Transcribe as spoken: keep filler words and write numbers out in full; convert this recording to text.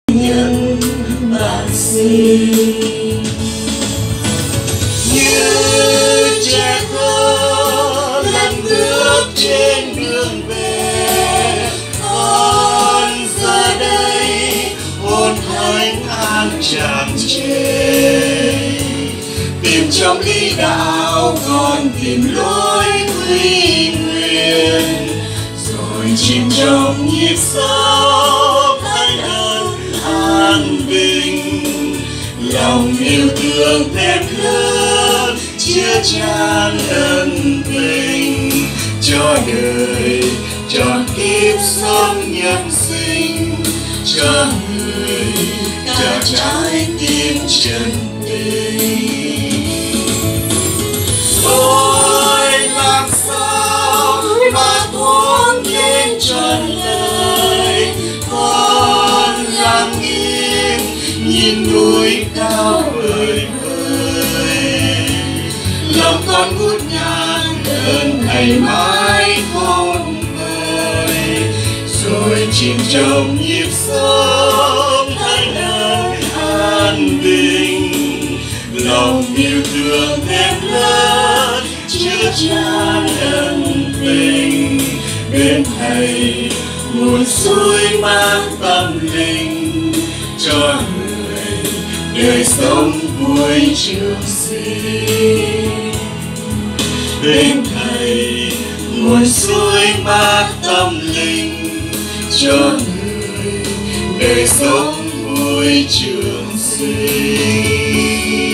nhân bạn sinh. Như trẻ thơ lần bước trên đường về, còn giờ đây hồn thánh an tràn trề. Tìm trong lý đạo con tìm lối quy nguyên, rồi chìm trong nhịp sống thánh ơn an bình. Lòng yêu thương thêm lớn chứa chan ân tình, cho đời trọn kiếp sống nhân sinh, cho người cả trái tim chân tình. Ôi làm sao mà thốt lên trọn lời, con lặng im nhìn núi cao vời vời. Lòng con ngút ngàn ơn ngày mãi không vơi, rồi chìm trong nhịp sống thánh ơn an bình. Lòng yêu thương thêm lớn chứa chan ân tình, bên thầy nguồn suối mang tâm linh, cho người đời sống vui trường sinh. Bên thầy nguồn suối mang tâm linh, cho người đời sống vui trường sinh.